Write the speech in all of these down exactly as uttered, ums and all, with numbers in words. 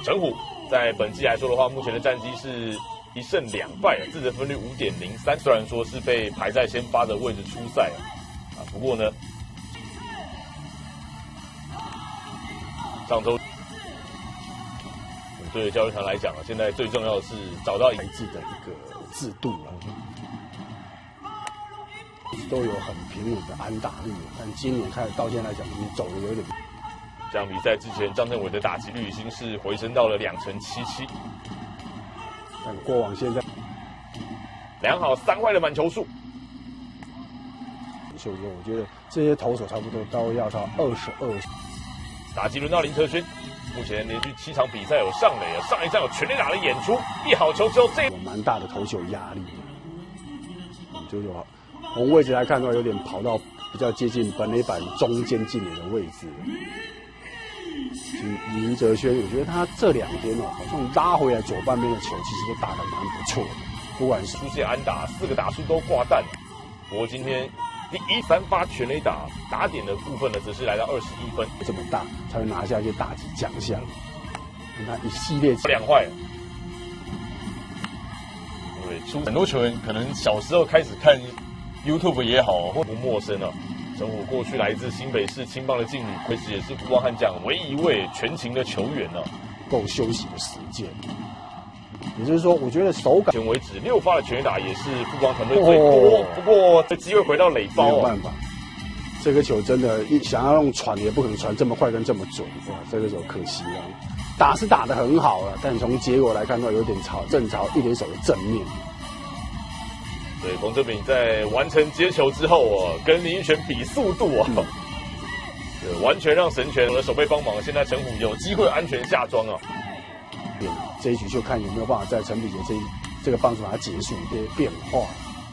陈虎在本季来说的话，目前的战绩是一胜两败，自责分率 五点零三。虽然说是被排在先发的位置出赛啊，不过呢，上周对教练团来讲啊，现在最重要的是找到一致的一个制度了。都有很平稳的安打率，但今年看到现在来讲，你走的有点。 这场比赛之前，张振伟的打击率已经是回升到了两成七七。 但过往现在良好三坏的满球数。 秀秀，我觉得这些投手差不多都要到二十二。 打击轮到林哲轩，目前连续七场比赛有上垒，上一站有全垒打的演出，一好球之后，这有蛮大的投球压力。就有从位置来看的话，有点跑到比较接近本垒板中间近垒的位置。林哲轩，我觉得他这两天哦，好像拉回来左半边的球，其实都打得蛮不错的。不管是出现安打，四个打数都挂蛋。不过今天第一三发全垒打打点的部分呢，则是来到二十一分， 这么大才会拿下一些打击奖项。他一系列两坏。对，出很多球员可能小时候开始看 YouTube 也好，或不陌生啊。陈虎过去来自新北市青棒的劲旅，其实也是富邦悍将唯一一位全勤的球员呢、啊， 够休息的时间。也就是说，我觉得手感， 目前为止六发的全垒打也是富邦团队最多。哦、不过这机会回到垒包、啊， 没有办法。这个球真的，一想要用传也不可能传这么快跟这么准，哇，这个球可惜了。打是打得很好了，但从结果来看的话，有点朝正朝一垒手的正面。 对，冯哲敏在完成接球之后啊，跟林育泉比速度啊，嗯、对，完全让神拳的手背帮忙。现在陈虎有机会安全下庄啊。 这一局就看有没有办法在陈比杰这一这个棒子把它结束一些变化。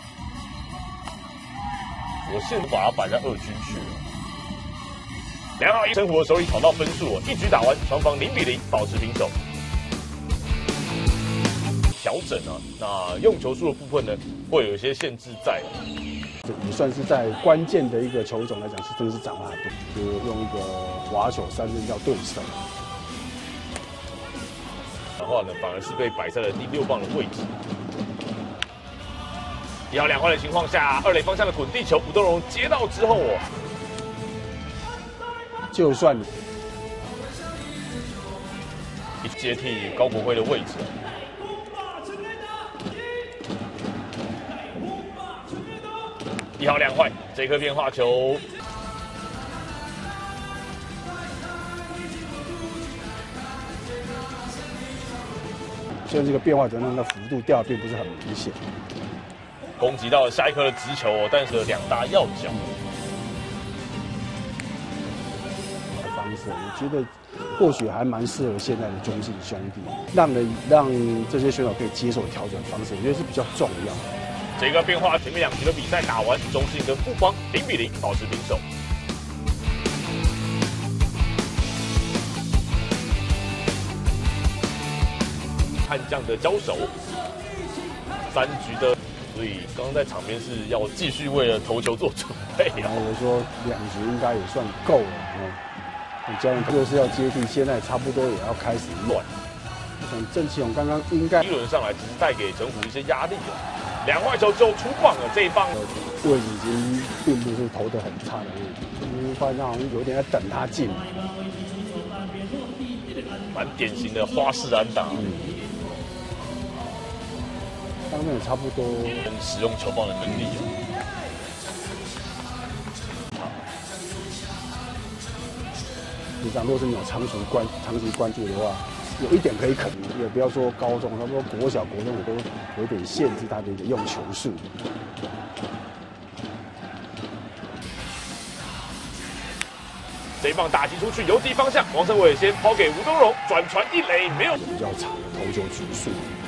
我现在把它摆在二军去了。良好一陈虎的手里讨到分数，一局打完，双方零比零保持平手。调整啊，那用球数的部分呢，会有一些限制在。 这也算是在关键的一个球种来讲，是真的是掌握对，就是用一个滑球三振叫对手。 的话呢，反而是被摆在了第六棒的位置。一好两坏的情况下，二垒方向的滚地球，吴东荣接到之后哦， 就算一接替高国辉的位置。一好两坏，这颗变化球， 虽然这个变化球让它幅度掉并不是很明显， 攻击到了下一颗的直球，但是两大要角。 方式，我觉得或许还蛮适合现在的中信兄弟，让人让这些选手可以接受调整方式，我觉得是比较重要。 这个变化，前面两局的比赛打完，中信跟富邦零比零保持平手。悍将的交手，三局的，所以刚刚在场边是要继续为了投球做准备啊。 我说两局应该也算够了，嗯，教练就是要接替，现在差不多也要开始乱。我想郑启勇刚刚应该一轮上来只是带给陈虎一些压力了。两坏球之后出棒了，这一棒位置已经并不是投得很差的位置，因为发现好像有点在等他进， 蛮典型的花式安打。嗯， 当然也差不多跟使用球棒的能力。 实际上，若是你有长期关长期关注的话，有一点可以肯定，也不要说高中，差不多国小、国中也都有点限制他的一个用球数。 这一棒打击出去，游击方向，王胜伟先抛给吴东荣，转传一垒，没有比较长的投球局数。